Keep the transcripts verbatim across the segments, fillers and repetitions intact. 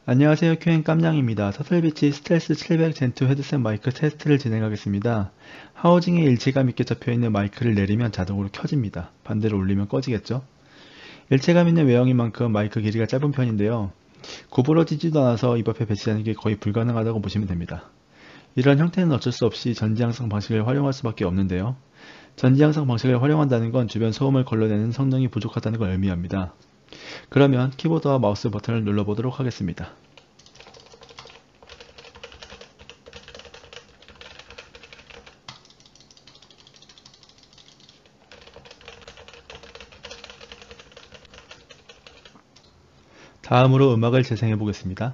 안녕하세요. 큐엔 깜냥입니다. 터틀비치 스텔스 칠백 젠투 헤드셋 마이크 테스트를 진행하겠습니다. 하우징에 일체감 있게 접혀있는 마이크를 내리면 자동으로 켜집니다. 반대로 올리면 꺼지겠죠? 일체감 있는 외형인 만큼 마이크 길이가 짧은 편인데요. 구부러지지도 않아서 입 앞에 배치하는 게 거의 불가능하다고 보시면 됩니다. 이런 형태는 어쩔 수 없이 전지향성 방식을 활용할 수밖에 없는데요. 전지향성 방식을 활용한다는 건 주변 소음을 걸러내는 성능이 부족하다는 걸 의미합니다. 그러면 키보드와 마우스 버튼을 눌러보도록 하겠습니다. 다음으로 음악을 재생해 보겠습니다.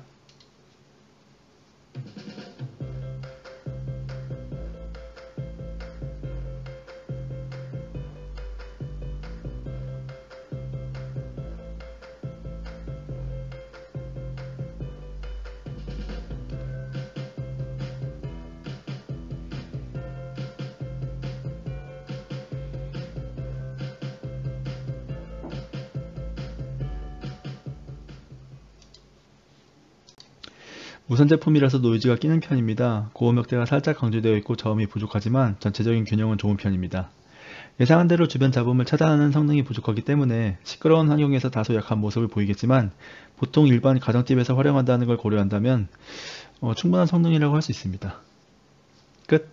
무선 제품이라서 노이즈가 끼는 편입니다. 고음역대가 살짝 강조되어 있고 저음이 부족하지만 전체적인 균형은 좋은 편입니다. 예상한 대로 주변 잡음을 차단하는 성능이 부족하기 때문에 시끄러운 환경에서 다소 약한 모습을 보이겠지만 보통 일반 가정집에서 활용한다는 걸 고려한다면 어, 충분한 성능이라고 할 수 있습니다. 끝!